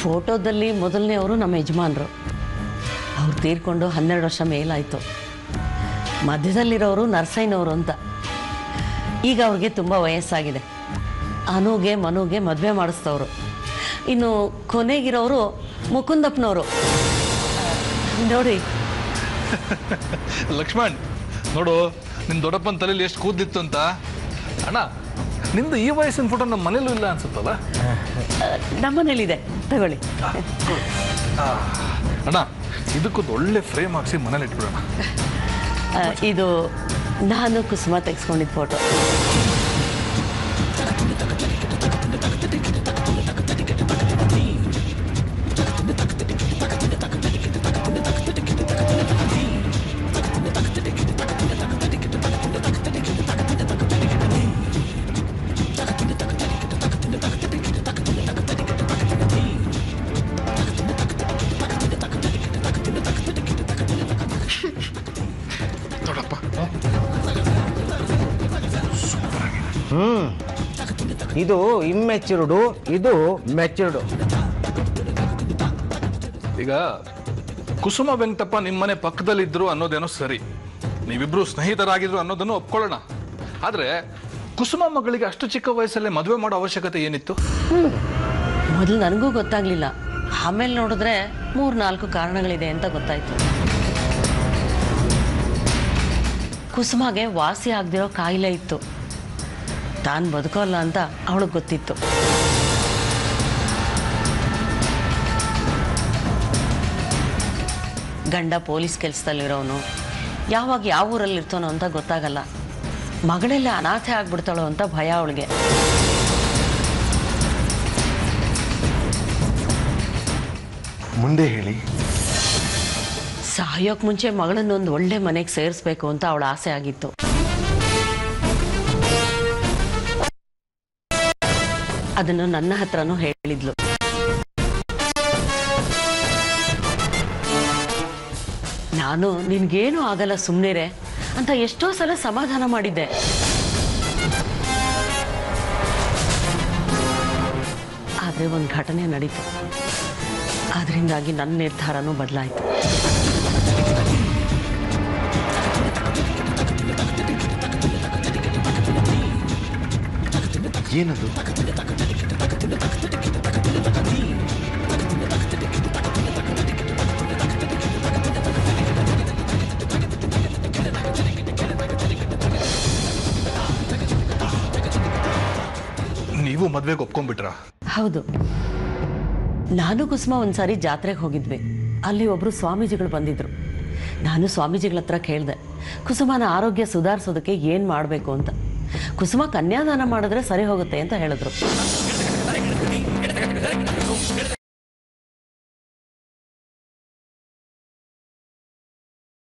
ಫೋಟೋದಲ್ಲಿ ಮೊದಲನೇ ನಮ್ಮ ಯಜಮಾನರು. ಅವ್ರು ತೀರ್ಕೊಂಡು 12 ವರ್ಷ ಮೇಲಾಯಿತು. ಮಧ್ಯದಲ್ಲಿರೋರು ನರಸಯ್ಯನವರು ಅಂತ. ಈಗ ಅವ್ರಿಗೆ ತುಂಬ ವಯಸ್ಸಾಗಿದೆ. ಅನುಗೆ ಮನುಗೆ ಮದುವೆ ಮಾಡಿಸ್ತವ್ರು. ಇನ್ನು ಕೊನೆಗಿರೋರು ಮುಕುಂದಪ್ಪನವರು ನೋಡಿ. ಲಕ್ಷ್ಮಣ್ ನೋಡು, ನಿನ್ನ ದೊಡ್ಡಪ್ಪನ ತಲೆಯಲ್ಲಿ ಎಷ್ಟು ಕೂದಿತ್ತು ಅಂತ. ಅಣ್ಣ, ನಿಂದು ಈ ವಯಸ್ಸಿನ ಫೋಟೋ ನಮ್ಮ ಮನೇಲೂ ಇಲ್ಲ ಅನ್ಸುತ್ತಲ್ಲ? ನಮ್ಮನೇಲಿದೆ, ತಗೊಳ್ಳಿ. ಅಣ್ಣ, ಇದಕ್ಕೊಂದು ಒಳ್ಳೆ ಫ್ರೇಮ್ ಹಾಕ್ಸಿ ಮನೇಲಿ ಇಟ್ಬಿಡೋಣ. ಇದು ನಾನು ಕುಸುಮ ತೆಗೆಸ್ಕೊಂಡಿದ್ದ ಫೋಟೋ. ಇದು ಇಮ್ಮೆಚ್ಯೂರ್ಡು, ಇದು ಮೆಚ್ಯೂರ್ಡು. ಈಗ ಕುಸುಮ ವೆಂಕಟಪ್ಪ ನಿಮ್ಮನೆ ಪಕ್ಕದಲ್ಲಿದ್ರು ಅನ್ನೋದೇನೋ ಸರಿ, ನೀವಿಬ್ರು ಸ್ನೇಹಿತರಾಗಿದ್ರು ಅನ್ನೋದನ್ನು ಒಪ್ಕೊಳ್ಳೋಣ. ಆದ್ರೆ ಕುಸುಮ ಮಗಳಿಗೆ ಅಷ್ಟು ಚಿಕ್ಕ ವಯಸ್ಸಲ್ಲೇ ಮದುವೆ ಮಾಡೋ ಅವಶ್ಯಕತೆ ಏನಿತ್ತು? ಮೊದಲು ನನಗೂ ಗೊತ್ತಾಗ್ಲಿಲ್ಲ. ಆಮೇಲೆ ನೋಡಿದ್ರೆ 3-4 ಕಾರಣಗಳಿದೆ ಅಂತ ಗೊತ್ತಾಯ್ತು. ಕುಸುಮಗೆ ವಾಸಿ ಆಗದಿರೋ ಕಾಯಿಲೆ ಇತ್ತು. ತಾನು ಬದುಕೋಲ್ಲ ಅಂತ ಅವಳಿಗೆ ಗೊತ್ತಿತ್ತು. ಗಂಡ ಪೊಲೀಸ್ ಕೆಲಸದಲ್ಲಿರೋನು, ಯಾವಾಗ ಯಾವ ಊರಲ್ಲಿ ಇರ್ತಾನೋ ಅಂತ ಗೊತ್ತಾಗಲ್ಲ. ಮಗಳೆಲ್ಲ ಅನಾಥೆ ಆಗ್ಬಿಡ್ತಾಳೋ ಅಂತ ಭಯ ಅವಳಿಗೆ. ಮುಂದೆ ಹೇಳಿ. ಸಾಯೋಕ್ ಮುಂಚೆ ಮಗಳನ್ನೊಂದು ಒಳ್ಳೆ ಮನೆಗೆ ಸೇರಿಸ್ಬೇಕು ಅಂತ ಅವಳ ಆಸೆ ಆಗಿತ್ತು. ಅದನ್ನು ನನ್ನ ಹತ್ರನೂ ಹೇಳಿದ್ಲು. ನಾನು ನಿನ್ಗೇನು ಆಗಲ್ಲ ಸುಮ್ಮನಿರೆ ಅಂತ ಎಷ್ಟೋ ಸಲ ಸಮಾಧಾನ ಮಾಡಿದ್ದೆ. ಆದರೆ ಒಂದು ಘಟನೆ ನಡೀತು. ಅದರಿಂದಾಗಿ ನನ್ನ ನಿರ್ಧಾರನೂ ಬದಲಾಯಿತು. ಏನದು? ನೀವು ಮದ್ವೆಗೆ ಒಪ್ಕೊಂಡ್ಬಿಟ್ರಾ? ಹೌದು. ನಾನು ಕುಸುಮ ಒಂದ್ಸಾರಿ ಜಾತ್ರೆಗೆ ಹೋಗಿದ್ವಿ. ಅಲ್ಲಿ ಒಬ್ರು ಸ್ವಾಮೀಜಿಗಳು ಬಂದಿದ್ರು. ನಾನು ಸ್ವಾಮೀಜಿಗಳ ಹತ್ರ ಕೇಳಿದೆ, ಕುಸುಮನ ಆರೋಗ್ಯ ಸುಧಾರಿಸೋದಕ್ಕೆ ಏನು ಮಾಡಬೇಕು ಅಂತ. ಕುಸುಮ ಕನ್ಯಾದಾನ ಮಾಡಿದ್ರೆ ಸರಿ ಹೋಗುತ್ತೆ ಅಂತ ಹೇಳಿದ್ರು.